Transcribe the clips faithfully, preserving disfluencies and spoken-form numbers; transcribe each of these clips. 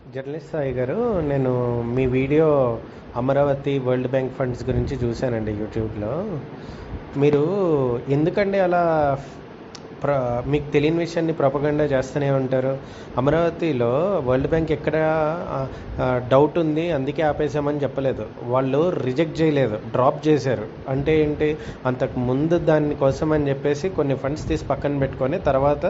Journalist Sai గారు, నేను మీ video Amaravati world bank funds గురించి చూశానండి యూట్యూబ్లో. మీరు ఎందుకండి అలా ప్ర మీకు తెలియని విషయాన్ని ప్రొపగండా చేస్తూనే ఉంటారు? అమరావతిలో వరల్డ్ బ్యాంక్ ఎక్కడ డౌట్ ఉంది అందుకే ఆపేసామని చెప్పలేదు. వాళ్ళు రిజెక్ట్ చేయలేదు, డ్రాప్ చేశారు. అంటే ఏంటి, అంతకు ముందు దానికోసం అని చెప్పేసి కొన్ని ఫండ్స్ తీసి పక్కన పెట్టుకొని తర్వాత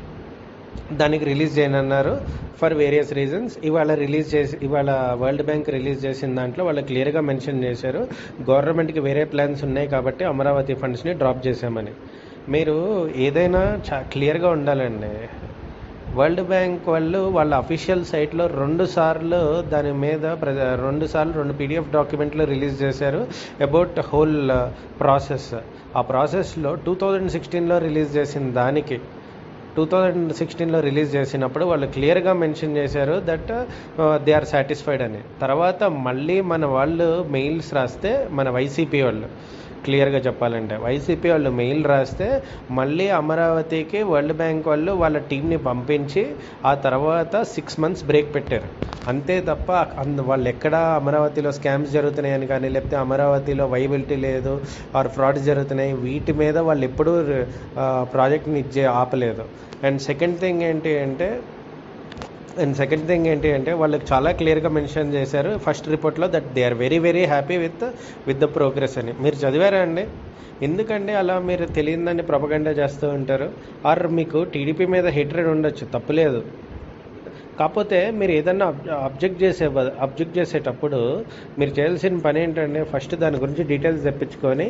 దానికి రిలీజ్ చేయనన్నారు ఫర్ వేరియస్ రీజన్స్. ఇవాళ రిలీజ్ చేసి ఇవాళ వరల్డ్ బ్యాంక్ రిలీజ్ చేసిన దాంట్లో వాళ్ళు క్లియర్గా మెన్షన్ చేశారు, గవర్నమెంట్కి వేరే ప్లాన్స్ ఉన్నాయి కాబట్టి అమరావతి ఫండ్స్ని డ్రాప్ చేశామని. మీరు ఏదైనా చా క్లియర్గా ఉండాలండి. వరల్డ్ బ్యాంక్ వాళ్ళు వాళ్ళ అఫీషియల్ సైట్లో రెండు సార్లు దాని మీద ప్ర రెండు సార్లు రెండు పీడిఎఫ్ డాక్యుమెంట్లు రిలీజ్ చేశారు అబౌట్ హోల్ ప్రాసెస్. ఆ ప్రాసెస్లో టూ థౌజండ్ సిక్స్టీన్లో రిలీజ్ చేసిన దానికి టూ థౌజండ్ సిక్స్టీన్లో రిలీజ్ చేసినప్పుడు వాళ్ళు క్లియర్గా మెన్షన్ చేశారు దట్ దే ఆర్ సాటిస్ఫైడ్ అని. తర్వాత మళ్ళీ మన వాళ్ళు మెయిల్స్ రాస్తే, మన వైసీపీ వాళ్ళు క్లియర్గా చెప్పాలంటే వైసీపీ వాళ్ళు మెయిల్ రాస్తే మళ్ళీ అమరావతికి వరల్డ్ బ్యాంక్ వాళ్ళు వాళ్ళ టీంని పంపించి ఆ తర్వాత సిక్స్ మంత్స్ బ్రేక్ పెట్టారు. అంతే తప్ప అందు వాళ్ళు ఎక్కడ అమరావతిలో స్కామ్స్ జరుగుతున్నాయని కానీ, లేకపోతే అమరావతిలో వైబిలిటీ లేదు ఆర్ ఫ్రాడ్స్ జరుగుతున్నాయి, వీటి మీద వాళ్ళు ఎప్పుడూ ప్రాజెక్ట్ని ఇచ్చే ఆపలేదు. అండ్ సెకండ్ థింగ్ ఏంటి అంటే అండ్ సెకండ్ థింగ్ ఏంటి అంటే వాళ్ళకి చాలా క్లియర్గా మెన్షన్ చేశారు ఫస్ట్ రిపోర్ట్లో that they are very very happy with with the progress అని. మీరు చదివారా అండి? ఎందుకంటే అలా మీరు తెలియదని ప్రొపగండా చేస్తూ ఉంటారు? ఆర్ మీకు టీడీపీ మీద హేట్రెడ్ ఉండొచ్చు, తప్పులేదు. కాకపోతే మీరు ఏదన్నా అబ్జెక్ట్ చేసే అబ్జెక్ట్ చేసేటప్పుడు మీరు చేయాల్సిన పని ఏంటంటే ఫస్ట్ దాని గురించి డీటెయిల్స్ తెప్పించుకొని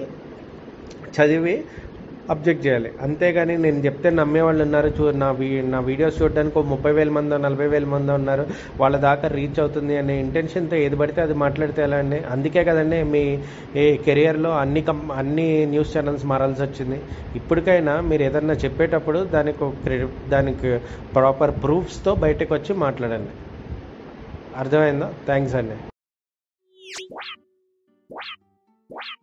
చదివి అబ్జెక్ట్ చేయాలి. అంతేగాని నేను చెప్తే నమ్మేవాళ్ళు ఉన్నారు, చూ నా వీ నా వీడియోస్ చూడడానికి ఒక ముప్పై వేల మందో నలభై వేల మందో ఉన్నారు, వాళ్ళ దాకా రీచ్ అవుతుంది అనే ఇంటెన్షన్తో ఏది పడితే అది మాట్లాడితే ఎలా అండి? అందుకే కదండి మీ ఈ కెరియర్లో అన్ని కం అన్ని న్యూస్ ఛానల్స్ మారాల్సి వచ్చింది. ఇప్పటికైనా మీరు ఏదన్నా చెప్పేటప్పుడు దానికి దానికి ప్రాపర్ ప్రూఫ్స్తో బయటకు వచ్చి మాట్లాడండి. అర్థమైందా? థ్యాంక్స్ అండి.